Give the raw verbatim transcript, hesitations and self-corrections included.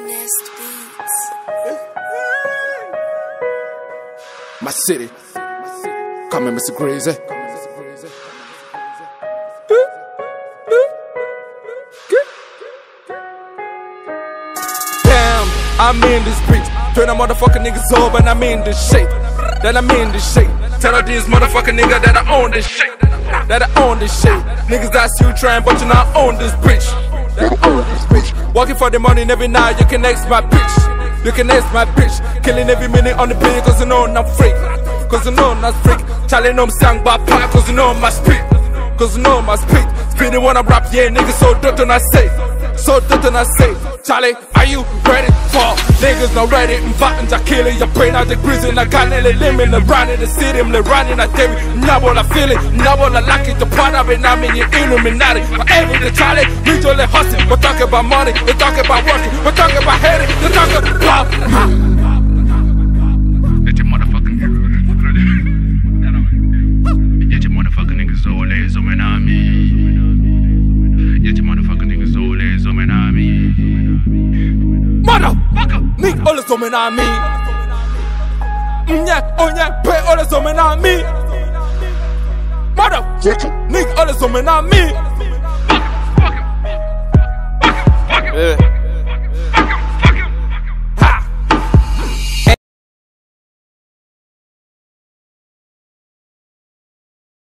Finest beats. My city, come in, Mister Greezy. Damn, I'm in this bitch. Turn a motherfucking niggas over and I'm in this shit. That I'm in this shit. Tell all these motherfucking niggas that I own this shit. That I own this shit. Niggas that still trying, but you not own this bitch. That I own this bitch. Walking for the money and every night you can X my bitch. You can X my bitch. Killing every minute on the beat cause you know I'm not freak. Cause you know I'm not freak. Charlie know I'm sang by pop cause you know I'm my speak. Cause you know I'm my speak. Speedy when I rap, yeah niggas so dirt and I say. So dirt and I say. Charlie, are you ready for niggas not ready? Inviting to kill it, your brain out the Greezy. I got nearly limit, the running the city, I'm running I tell you, now what I feel it, now what I like it, the part of it, now I'm in your Illuminati. But every day, Charlie, we just let hustle. We're talking about money, we're talking about working, we're talking about heading, we're talking about. Let your motherfucking Let your motherfucking niggas always zooming on me. Let your motherfucking niggas always zooming on me. Motherfucker, nigga, all the zooming on me. Nyak, oh nyak, pay all the zooming on me. Motherfucker, nigga, all the zooming on me. Fuck it, fuck it, fuck it, fuck it, fuck it. Yeah.